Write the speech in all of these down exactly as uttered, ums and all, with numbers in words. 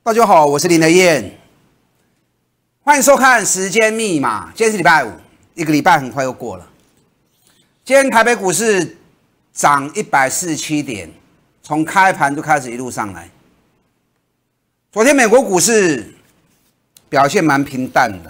大家好，我是林德燕，欢迎收看《时间密码》。今天是礼拜五，一个礼拜很快又过了。今天台北股市涨一百四十七点，从开盘就开始一路上来。昨天美国股市表现蛮平淡的，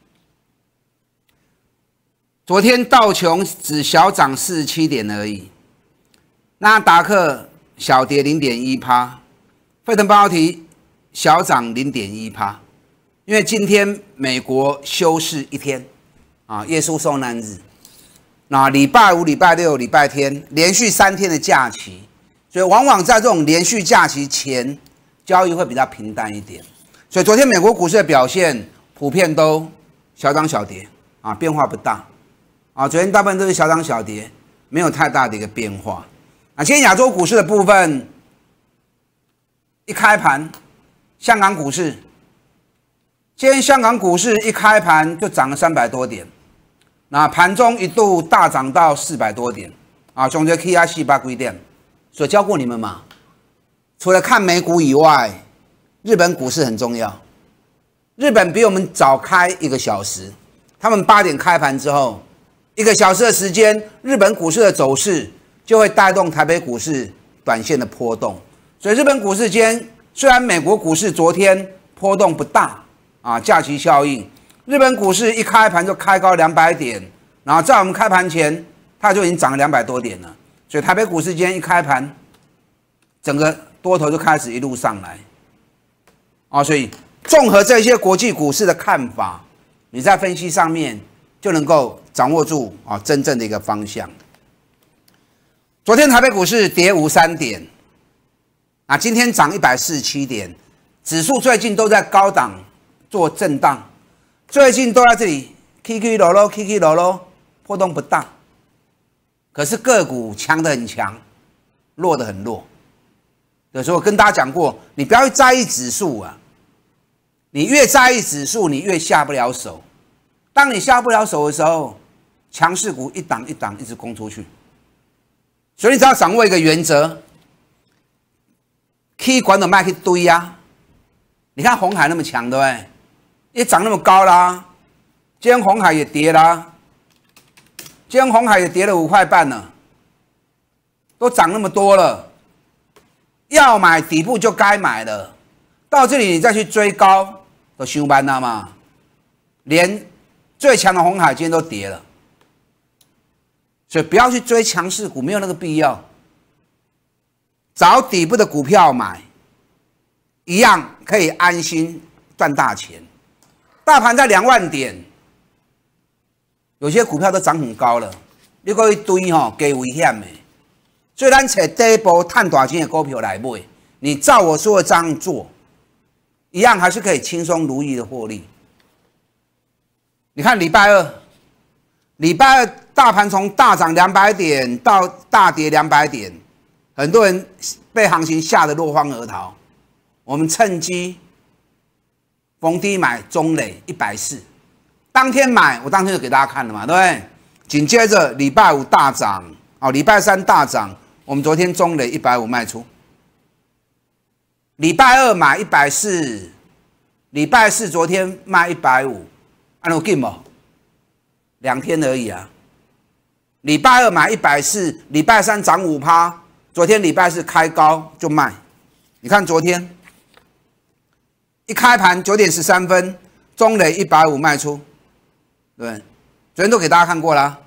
昨天道琼只小涨四十七点而已，纳达克小跌 零点一%，费城半导体小涨 零点一%，因为今天美国休市一天啊，耶稣受难日。那礼拜五、礼拜六、礼拜天连续三天的假期，所以往往在这种连续假期前，交易会比较平淡一点。所以昨天美国股市的表现普遍都小涨小跌啊，变化不大啊。昨天大部分都是小涨小跌，没有太大的一个变化。啊，今天亚洲股市的部分，一开盘。香港股市，今天香港股市一开盘就涨了三百多点，那盘中一度大涨到四百多点，啊，总结 K I 四百几点，所教过你们嘛？除了看美股以外，日本股市很重要。日本比我们早开一个小时，他们八点开盘之后，一个小时的时间，日本股市的走势就会带动台北股市短线的波动，所以日本股市今天。虽然美国股市昨天波动不大啊，假期效应，日本股市一开盘就开高两百点，然后在我们开盘前，它就已经涨了两百多点了。所以台北股市今天一开盘，整个多头就开始一路上来啊。所以综合这些国际股市的看法，你在分析上面就能够掌握住啊真正的一个方向。昨天台北股市跌五三点。啊，今天涨一百四十七点，指数最近都在高档做震荡，最近都在这里起起落落，起起落落，波动不大。可是个股强的很强，弱的很弱。有时候我跟大家讲过，你不要去在意指数啊，你越在意指数，你越下不了手。当你下不了手的时候，强势股一档一档一直攻出去。所以你只要掌握一个原则。K 管的卖去堆呀，你看鸿海那么强，对不对？也涨那么高啦，今天鸿海也跌啦，今天鸿海也跌了五块半了，都涨那么多了，要买底部就该买了，到这里你再去追高，都伤慢了嘛。连最强的鸿海今天都跌了，所以不要去追强势股，没有那个必要。找底部的股票买，一样可以安心赚大钱。大盘在两万点，有些股票都涨很高了，你搁一堆吼，加危险的。所以咱找底部赚大钱的股票来买，你照我说的这样做，一样还是可以轻松如意的获利。你看礼拜二，礼拜二大盘从大涨两百点到大跌两百点。很多人被行情吓得落荒而逃，我们趁机逢低买中磊一百四十，当天买，我当天就给大家看了嘛，对不对？紧接着礼拜五大涨，哦，礼拜三大涨，我们昨天中磊一百五十卖出，礼拜二买一百四十，礼拜四昨天卖一百五十，按有进不？两天而已啊。礼拜二买一百四十，礼拜三涨 百分之五。昨天礼拜四开高就卖，你看昨天一开盘九点十三分，中磊一百五十卖出，对不对？昨天都给大家看过了，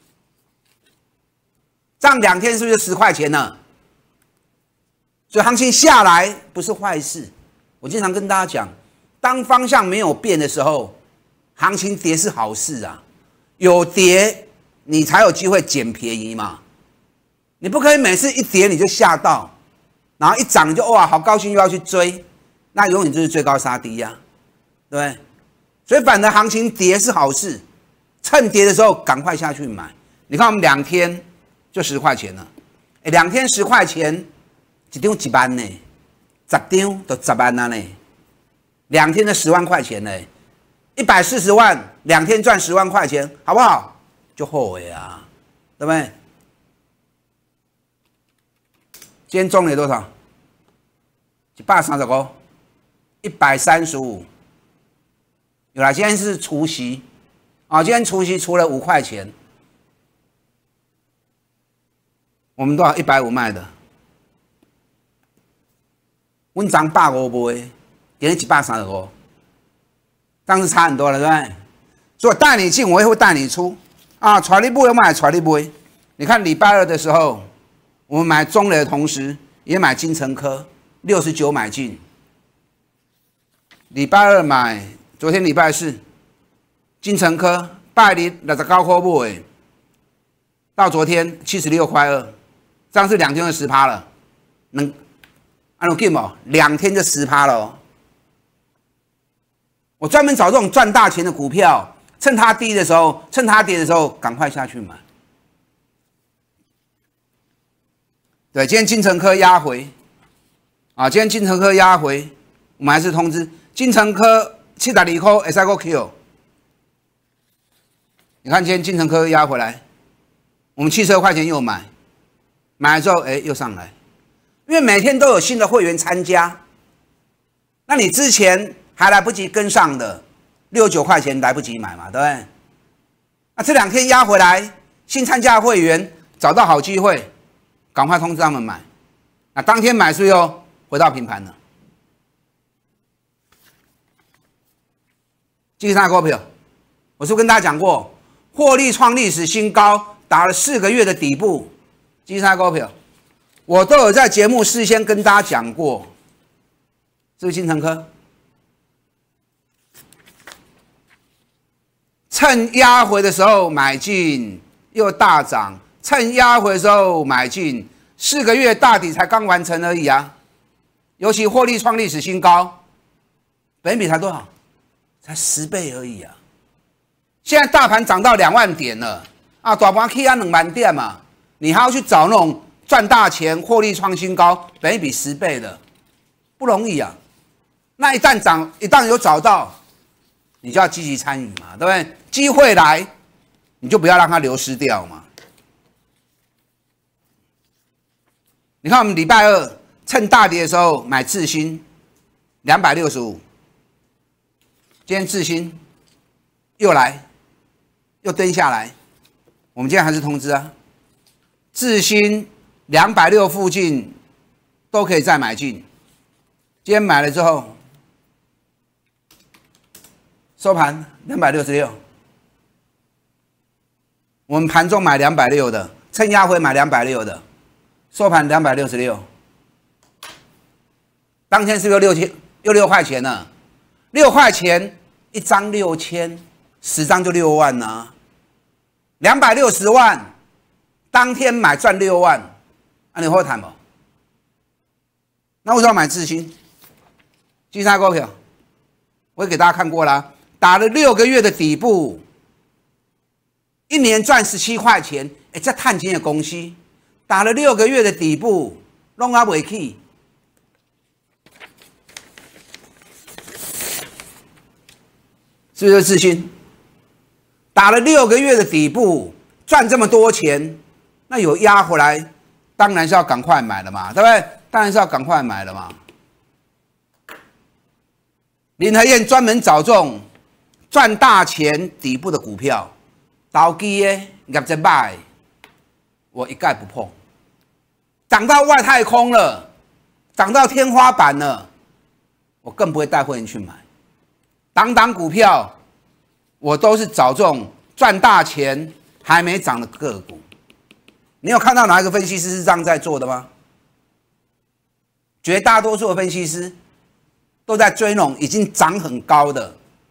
这样两天是不是就十块钱呢？所以行情下来不是坏事。我经常跟大家讲，当方向没有变的时候，行情跌是好事啊，有跌你才有机会捡便宜嘛。你不可以每次一跌你就吓到，然后一涨你就哇好高兴又要去追，那永远就是追高杀低呀、啊，对不对？所以反正行情跌是好事，趁跌的时候赶快下去买。你看我们两天就十块钱了，哎，两天十块钱，一张一万呢，十张都十万了呢，两天的十万块钱呢，一百四十万，两天赚十万块钱，好不好？就后悔啊，对不对？今天中了多少？一百三十五， 一百三十五，有啦，今天是除息啊，今天除息除了五块钱，我们多少一百五卖的，温涨百五卖，今天一百三十五，当时差很多了，对不对？所以我带你进，我也会带你出啊，传你买我买，传你买。你看礼拜二的时候，我们买中磊的同时，也买金城科，六十九买进。礼拜二买，昨天礼拜四，金城科拜日六十九块买，到昨天七十六块二，这样是两天就十趴了，能按照 game 哦，两天就十趴了哦。我专门找这种赚大钱的股票，趁它低的时候，趁它跌的时候，赶快下去买。对，今天金城科压回，啊，今天金城科压回，我们还是通知金城科七十二块，会使个 Q。你看今天金城科压回来，我们七十二块钱又买，买了之后，哎，又上来，因为每天都有新的会员参加，那你之前还来不及跟上的，六十九块钱来不及买嘛，对不对？那这两天压回来，新参加的会员找到好机会。赶快通知他们买，那当天买是又回到平盘了。继续上股票，我是不是跟大家讲过，获利创历史新高，打了四个月的底部。继续上股票，我都有在节目事先跟大家讲过，是不是金城科？趁压回的时候买进，又大涨。趁压回的时候买进，四个月大底才刚完成而已啊！尤其获利创历史新高，本益比才多少？才十倍而已啊！现在大盘涨到两万点了啊，大盘起啊两万点嘛，你还要去找那种赚大钱、获利创新高、本益比十倍的，不容易啊！那一旦涨，一旦有找到，你就要积极参与嘛，对不对？机会来，你就不要让它流失掉嘛。你看，我们礼拜二趁大跌的时候买智新，两百六十五。今天智新又来，又蹲下来。我们今天还是通知啊，智新两百六附近都可以再买进。今天买了之后，收盘两百六十六。我们盘中买两百六的，趁压回买两百六的。收盘两百六十六，当天是不是六千又六块钱呢？六块钱一张六千，十张就六万呢、啊，两百六十万，当天买赚六万，啊，你会谈不？那为什么要买智新？金沙股票，我也给大家看过啦，打了六个月的底部，一年赚十七块钱，哎，这探钱的公司。打了六个月的底部，弄啊未起，是不是自信？打了六个月的底部，赚这么多钱，那有压回来，当然是要赶快买了嘛，对不对？当然是要赶快买了嘛。林和燕专门找这种赚大钱底部的股票，投机的业绩歹，我一概不碰。涨到外太空了，涨到天花板了，我更不会带会员去买。档档股票，我都是找这种赚大钱还没涨的个股。你有看到哪一个分析师是这样在做的吗？绝大多数的分析师都在追那种已经涨很高的，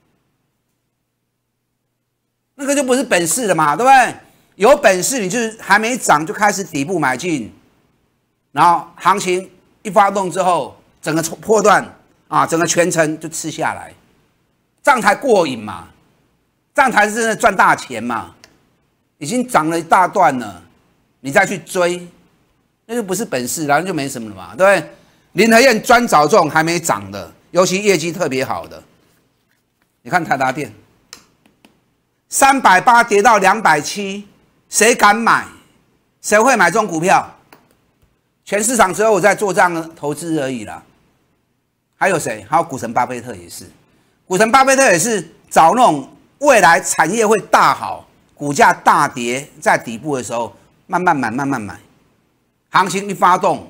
那个就不是本事了嘛，对不对？有本事你就是还没涨就开始底部买进。然后行情一发动之后，整个波段啊，整个全程就吃下来，这样才过瘾嘛，这样才是真的赚大钱嘛。已经涨了一大段了，你再去追，那就不是本事，然后就没什么了嘛，对不对？林和燕专找这种还没涨的，尤其业绩特别好的。你看台达电，三百八跌到两百七，谁敢买？谁会买这种股票？全市场只有我在做这样的投资而已啦。 还有谁？还有股神巴菲特也是，股神巴菲特也是找那种未来产业会大好、股价大跌在底部的时候，慢慢买，慢慢买，行情一发动，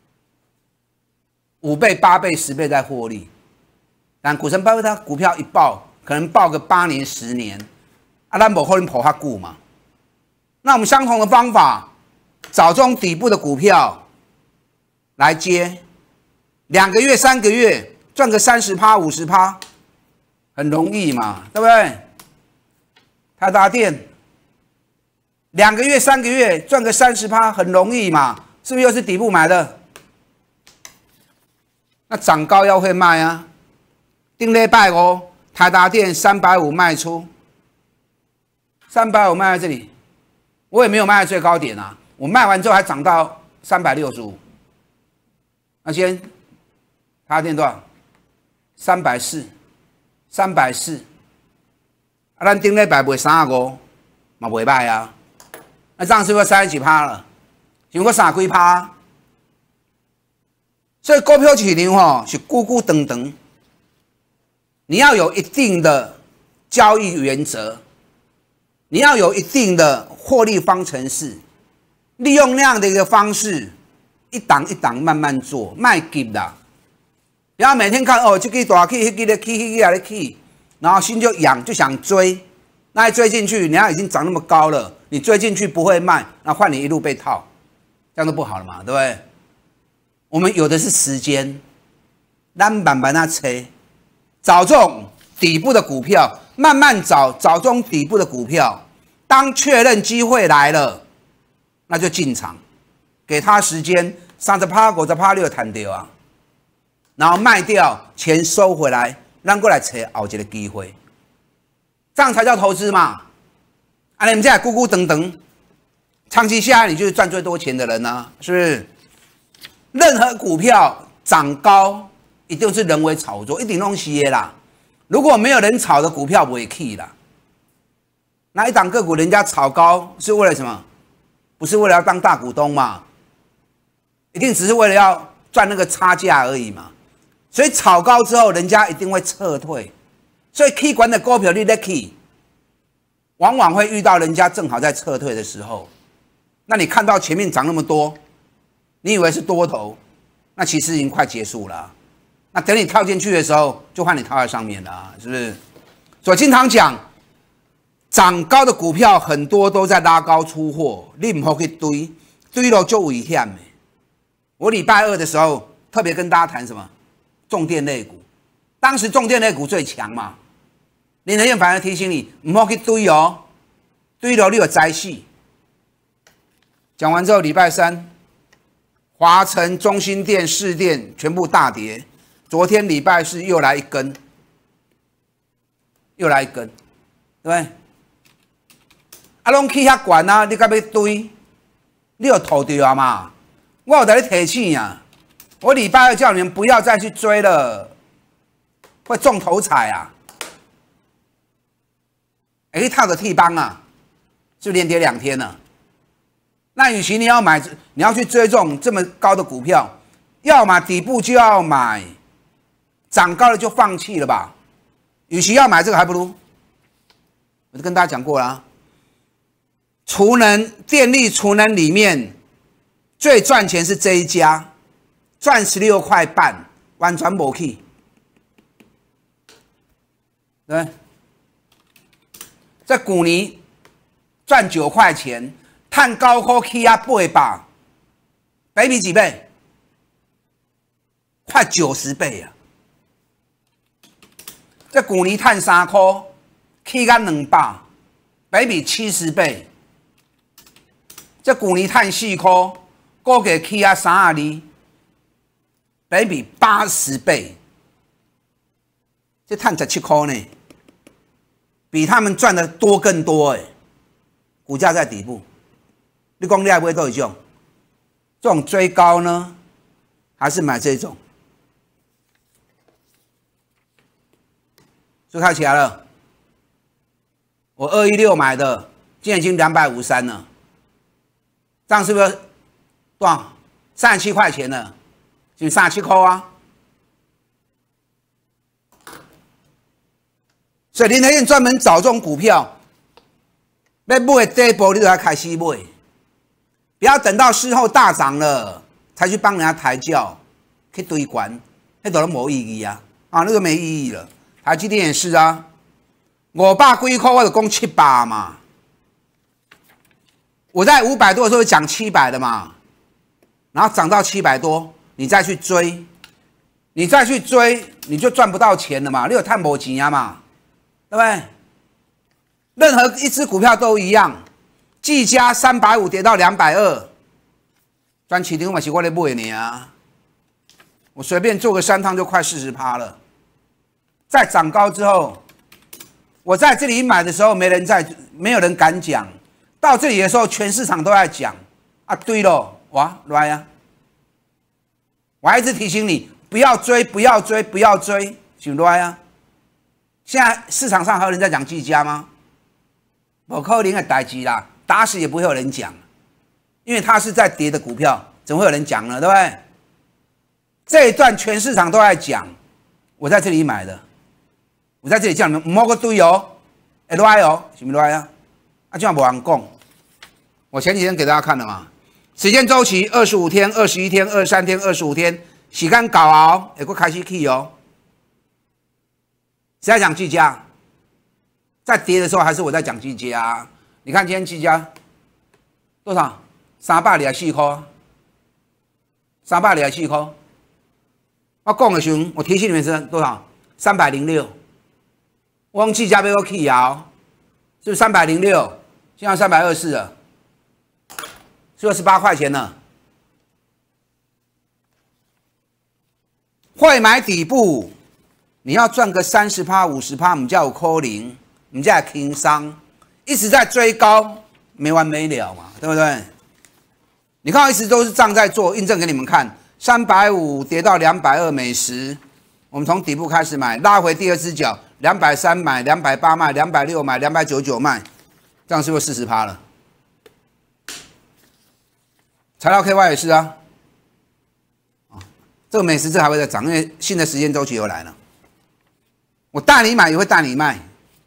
五倍、八倍、十倍在获利。但股神巴菲特股票一爆，可能爆个八年、十年，啊，咱无可能抱较久嘛。那我们相同的方法，找这种底部的股票来接。两个月、三个月赚个三十趴、五十趴，很容易嘛，对不对？台达电两个月、三个月赚个三十趴，很容易嘛，是不是又是底部买的？那涨高要会卖啊！顶礼拜哦，台达电三百五卖出，三百五卖在这里，我也没有卖在最高点啊，我卖完之后还涨到三百六十五，那先。台达电多少？三百四，三百四。啊，咱顶礼拜卖三十五，嘛袂歹啊。那这样是不是三十几趴了？如果三几趴？所以股票市场吼是久久长长，你要有一定的交易原则，你要有一定的获利方程式，利用那样的一个方式，一档一档慢慢做，卖急啦。不要每天看哦，这个大起，那个的起，那个的起，然后心就痒，就想追，那一追进去，人家已经涨那么高了，你追进去不会卖，那换你一路被套，这样都不好了嘛，对不对？我们有的是时间，咱慢慢那切，找这种底部的股票，慢慢找，找这种底部的股票，当确认机会来了，那就进场，给他时间，三十趴、五十趴你就赚到啊。然后卖掉，钱收回来，让过来找后一个机会，这样才叫投资嘛！啊，你们这咕咕等等，长期下来你就是赚最多钱的人啊，是不是？任何股票涨高，一定是人为炒作，一定弄是的啦。如果没有人炒的股票，不会起啦。那一档个股人家炒高是为了什么？不是为了要当大股东嘛？一定只是为了要赚那个差价而已嘛。所以炒高之后，人家一定会撤退。所以 K 管的股票你在 K， 往往会遇到人家正好在撤退的时候。那你看到前面涨那么多，你以为是多头，那其实已经快结束了。那等你跳进去的时候，就换你套在上面了，是不是？所以经常讲，涨高的股票很多都在拉高出货，你不好去堆，堆了就危险的。我礼拜二的时候特别跟大家谈什么？重电类股，当时重电类股最强嘛。林德燕反而提醒你，不要去堆哦，堆了你有灾戏。讲完之后，礼拜三，华城、中兴电、士电全部大跌。昨天礼拜四又来一根，又来一根，对不对？啊，拢去遐悬啊，你敢要堆？你有吐掉嘛？我有在你提醒啊。我礼拜二叫你们不要再去追了，会中头彩啊！哎，套个替帮啊，是不是连跌两天了？那与其你要买，你要去追这种这么高的股票，要么底部就要买，涨高了就放弃了吧。与其要买这个，还不如我就跟大家讲过了、啊，储能电力储能里面最赚钱是这一家。赚十六块半，完全没去，对，在古尼赚九块钱，碳高科起啊八百，倍比几倍？快九十倍啊！在古尼碳三块，起到两百，倍比七十倍。在古尼碳四块，估计起啊三十二。倍比八十倍，这赚十七块呢，比他们赚的多更多哎。股价在底部，你讲你爱买多一种？这种追高呢，还是买这种？就看起来了。我二一六买的，现在已经两百五十三了，这样是不是多少？三十七块钱了。就三十七块啊， 所以林和燕专门找这种股票，要买第一波你就要开始买，不要等到事后大涨了才去帮人家抬轿，去堆关，那都没意义啊！啊，那个没意义了。台积电也是啊，五百几块我就讲七百嘛，我在五百多的时候讲七百的嘛，然后涨到七百多，你再去追，你再去追，你就赚不到钱了嘛，你有探没钱啊嘛，对不对？任何一只股票都一样，技嘉三百五跌到两百二，赚市场嘛是我在买你啊，我随便做个三趟就快四十趴了。在涨高之后，我在这里买的时候没人在，没有人敢讲，到这里的时候全市场都在讲啊，对咯，哇来呀！我还一直提醒你不要追，不要追，不要追，是来啊！现在市场上还有人在讲技嘉吗？不可能的代志啦，打死也不会有人讲，因为它是在跌的股票，怎么会有人讲呢？对不对？这一段全市场都在讲，我在这里买的，我在这里叫你们摸个堆哦，会来哦，是不是来啊？啊，这样没人讲。我前几天给大家看了嘛，时间周期二十五天、二十一天、二十三天、二十五天，时间到后会开始起哦。谁在讲技嘉？在跌的时候还是我在讲技嘉啊？你看今天技嘉多少？三百二十四块，三百二十四块。我讲的时候，我提醒你们是多少？三百零六。我用技嘉要我起摇，是不是三百零六？现在三百二十四了，是二十八块钱了。会买底部，你要赚个三十趴、五十趴，我们叫有可能，我们叫轻伤，一直在追高，没完没了嘛，对不对？你看，一直都是账在做，印证给你们看。三百五跌到两百二美十，我们从底部开始买，拉回第二只脚，两百三买，两百八卖，两百六买，两百九十九卖，这样是不是四十趴了？材料 K Y 也是啊，这个美食这还会再涨，因为新的时间周期又来了。我带你买也会带你卖，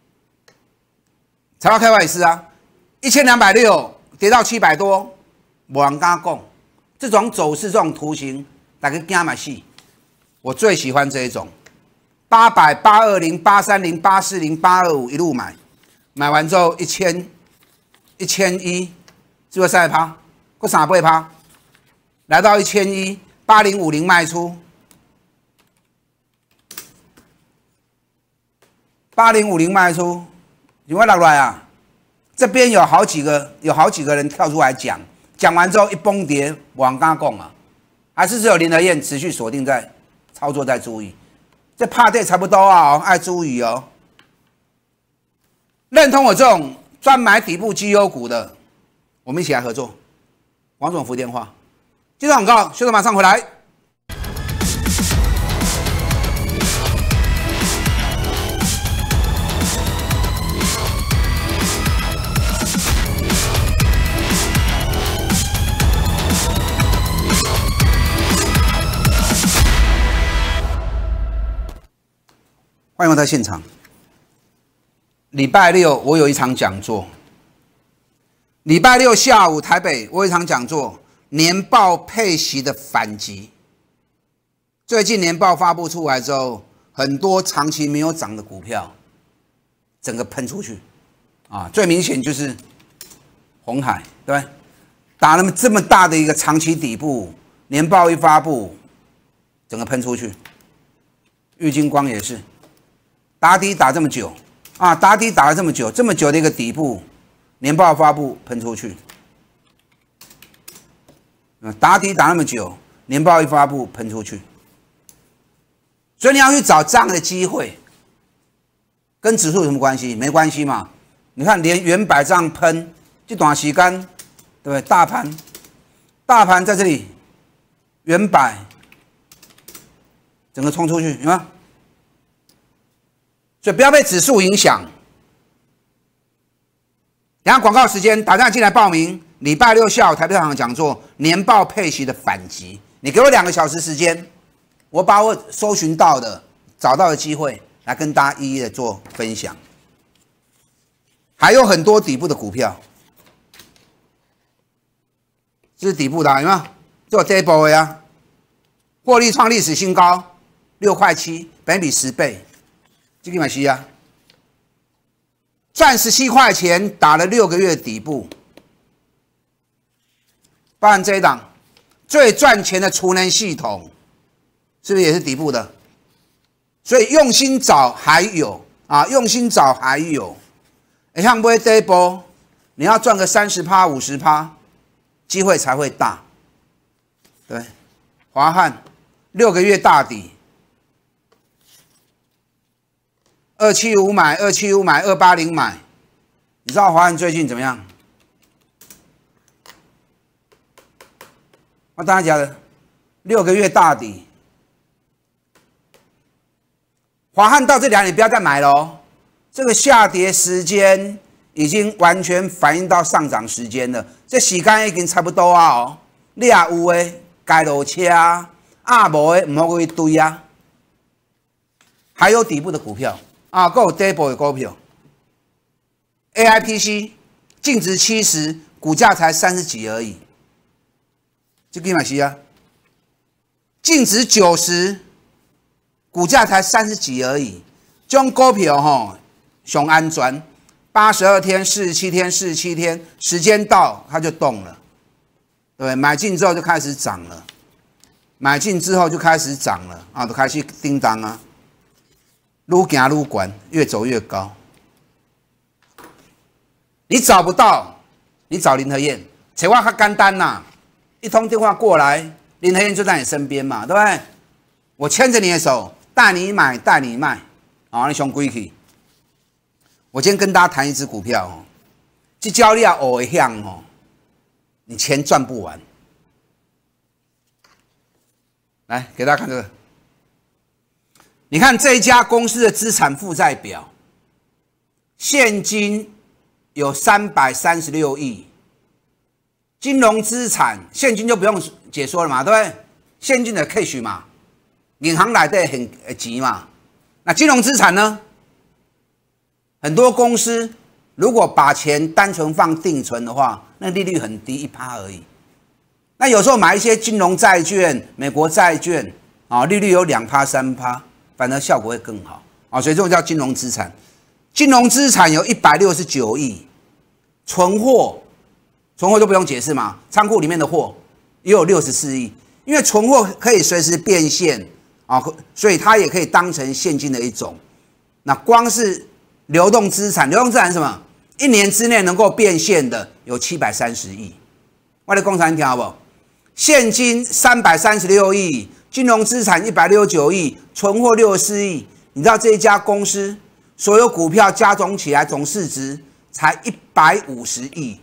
材料 K Y 也是啊，一千两百六跌到七百多，没人敢讲。这种走势、这种图形，大家惊嘛死！我最喜欢这一种，八百、八二零、八三零、八四零、八二五一路买，买完之后一千、一千一，是不是三十趴？或三倍趴？来到一千一，八零五零卖出，八零五零卖出，你会落来啊？这边有好几个，有好几个人跳出来讲。讲完之后一崩跌，我刚刚讲啊，还是只有林和燕持续锁定在操作，在注意，这拍对差不多啊、哦，爱注意哦。认同我这种专买底部绩优股的，我们一起来合作。王总服电话，接着广告，休息马上回来。欢迎回到现场。礼拜六我有一场讲座，礼拜六下午台北我有一场讲座，年报配息的反击。最近年报发布出来之后，很多长期没有涨的股票，整个喷出去，啊，最明显就是鸿海，对不对？打那么这么大的一个长期底部，年报一发布，整个喷出去。玉晶光也是。打底打这么久啊，打底打了这么久，这么久的一个底部，年报发布喷出去，打底打那么久，年报一发布喷出去，所以你要去找这样的机会，跟指数有什么关系？没关系嘛。你看连元百这样喷，这短时间，对不对？大盘，大盘在这里，元百整个冲出去，有吗？所以不要被指数影响。等下广告时间，打电话进来报名。礼拜六下午台北场讲座，年报配息的反击。你给我两个小时时间，我把我搜寻到的、找到的机会来跟大家一一的做分享。还有很多底部的股票，这是底部的，有没有？这有底部的啊，获利创历史新高，六块七，本比十倍，这个买西啊，赚十七块钱，打了六个月底部。包含这一档最赚钱的储能系统，是不是也是底部的？所以用心找还有啊，用心找还有，你像不会这一波，你要赚个三十趴、五十趴，机会才会大。对，华汉六个月大底，二七五买，二七五买，二八零买，你知道华汉最近怎么样？我大家讲的六个月大底，华汉到这里你不要再买了哦。这个下跌时间已经完全反映到上涨时间了，这时间已经差不多啊哦。你也有的该落车啊，啊无的唔好去堆啊。还有底部的股票啊，还有底部的股票 ，A I P C 净值七十，股价才三十几而已。这个买西啊，净值九十，股价才三十几而已。这种股票吼，上安全，八十二天、四十七天、四十七天，时间到它就动了，对不对？买进之后就开始涨了，买进之后就开始涨了啊，都开始叮当啊，愈行愈管，越走越高。你找不到，你找林和燕，找我较简单呐、啊。一通电话过来，林和燕就在你身边嘛，对不对？我牵着你的手，带你买，带你卖，啊，你上贵去。我今天跟大家谈一只股票哦，这交易要偶尔向哦，你钱赚不完。来，给大家看这个，你看这一家公司的资产负债表，现金有三百三十六亿。金融资产，现金就不用解说了嘛，对不对？现金的 cash 嘛，银行来的很急嘛。那金融资产呢？很多公司如果把钱单纯放定存的话，那利率很低，一趴而已。那有时候买一些金融债券、美国债券啊，利率有两趴、三趴，反而效果会更好啊。所以这种叫金融资产。金融资产有一百六十九亿，存货。存货就不用解释嘛，仓库里面的货也有六十四亿，因为存货可以随时变现啊，所以它也可以当成现金的一种。那光是流动资产，流动资产是什么？一年之内能够变现的有七百三十亿。我的工厂听好不好？现金三百三十六亿，金融资产一百六十九亿，存货六十四亿。你知道这一家公司所有股票加总起来总市值才一百五十亿。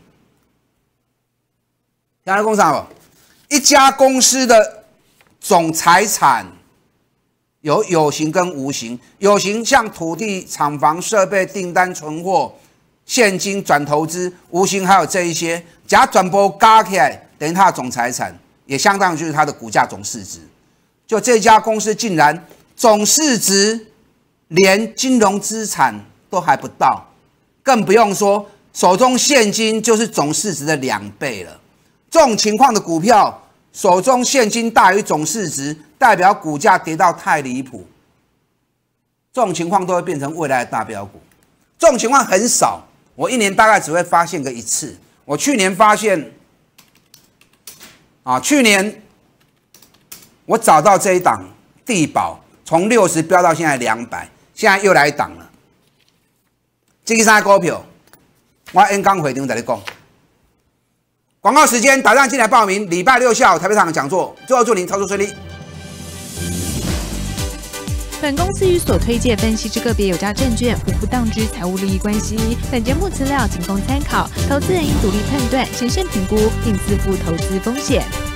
听到工厂不？一家公司的总财产有有形跟无形，有形像土地、厂房、设备、订单、存货、现金转投资，无形还有这一些，假转播加起来等于它的总财产，也相当于就是它的股价总市值。就这家公司竟然总市值连金融资产都还不到，更不用说手中现金就是总市值的两倍了。这种情况的股票，手中现金大于总市值，代表股价跌到太离谱。这种情况都会变成未来的大标股。这种情况很少，我一年大概只会发现个一次。我去年发现，啊，去年我找到这一档地保，从六十飙到现在两百，现在又来一档了。这个啥股票？我演讲会场在你讲。广告时间，打电话进来报名。礼拜六下午台北场讲座，最后祝您操作顺利。 本公司与所推介分析之个别有价证券无不当之财务利益关系。本节目资料仅供参考，投资人应独立判断、审慎评估，并自负投资风险。